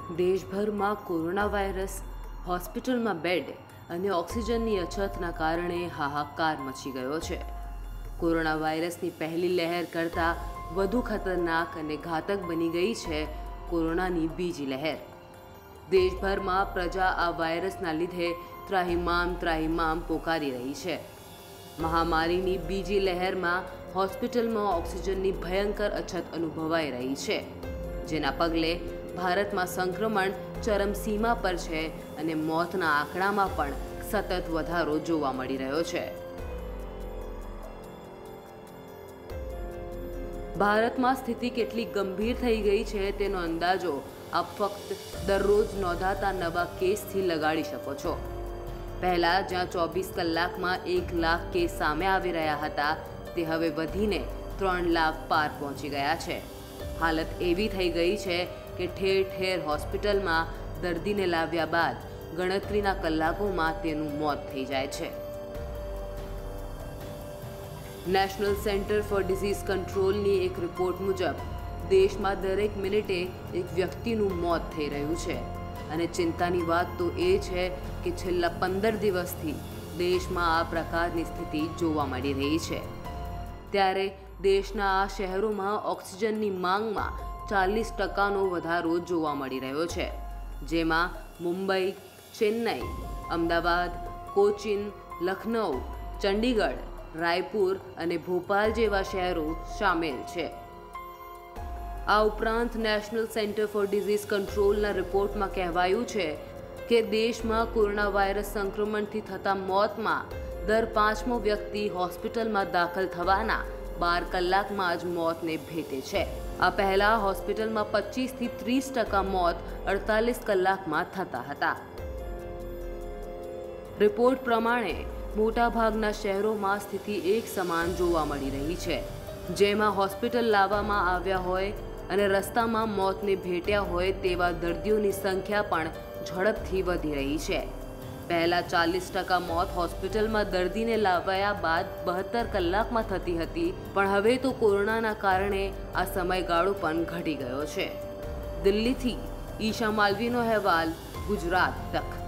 દેશભરમાં corona virus, હોસ્પિટલમાં bed અને ઓક્સિજનની અછતના કારણે હાહાકાર મચી ગયો છે. કોરોના વાયરસની પહેલી લહેર કરતાં વધુ ખતરનાક અને ઘાતક બની ગઈ છે કોરોનાની બીજી લહેર. દેશભરમાં પ્રજા આ વાયરસના લીધે ત્રાહિમામ પોકારી રહી છે. મહામારીની બીજી લહેરમાં હોસ્પિટલમાં ઓક્સિજનની ભયંકર અછત અનુભવાઈ રહી છે, જેના પગલે ભારતમાં સંક્રમણ ચરમસીમા પર છે અને મોતના આંકડામાં પણ સતત વધારો જોવા મળી રહ્યો છે. ભારતમાં સ્થિતિ કેટલી ગંભીર થઈ ગઈ છે તેનો અંદાજો આપ ફક્ત દરરોજ નોંધાતા નવા કેસથી લગાડી શકો છો. પહેલા જ્યાં 24 કલાકમાં 1 લાખ કેસ સામે આવી રહ્યા હતા, તે હવે વધીને 3 લાખ પાર પહોંચી ગયા છે. હાલત એવી થઈ ગઈ છે કે ઠેર ઠેર હોસ્પિટલમાં દર્દીને લાવ્યા બાદ ગણતરીના કલાકોમાં તેનું મોત થઈ જાય છે. નેશનલ સેન્ટર ફોર ડિઝીઝ કંટ્રોલની એક રિપોર્ટ મુજબ દેશમાં દરેક મિનિટે એક વ્યક્તિનું મોત થઈ રહ્યું છે અને ચિંતાની વાત તો એ છે કે છેલ્લા 15 દિવસથી દેશમાં આ પ્રકારની સ્થિતિ જોવા મળી રહી છે. ત્યારે દેશના આ શહેરોમાં ઓક્સિજનની માંગમાં 40% વધારો જોવા મળી રહ્યો છે, જેમાં મુંબઈ, ચેન્નઈ, અમદાવાદ, કોચીન, લખનઉ, ચંડીગઢ, રાયપુર અને ભોપાલ જેવા શહેરો સામેલ છે. આ ઉપરાંત નેશનલ સેન્ટર ફોર ડિઝીઝ કંટ્રોલના રિપોર્ટમાં કહેવાયું છે કે દેશમાં કોરોના વાયરસ સંક્રમણથી થતા મોતમાં દર 5મો વ્યક્તિ હોસ્પિટલમાં દાખલ થવાના 12 કલાકમાં જ મોતને ભેટે છે. આ પહેલા હોસ્પિટલમાં 25થી 30% મોત 48 કલાકમાં થતા હતા. રિપોર્ટ પ્રમાણે મોટાભાગના શહેરોમાં સ્થિતિ એક સમાન જોવા મળી રહી છે, જેમાં હોસ્પિટલ લાવવામાં આવ્યા હોય અને રસ્તામાં મોતને ભેટ્યા હોય તેવા દર્દીઓની સંખ્યા પણ ઝડપથી વધી રહી છે. પહેલા 40% મોત હોસ્પિટલમાં દર્દીને લાવ્યા બાદ 72 કલાકમાં થતી હતી, પણ હવે તો કોરોનાના કારણે આ સમયગાળો પણ ઘટી ગયો છે. દિલ્હીથી ઈશા માલવીનો અહેવાલ, ગુજરાત તક.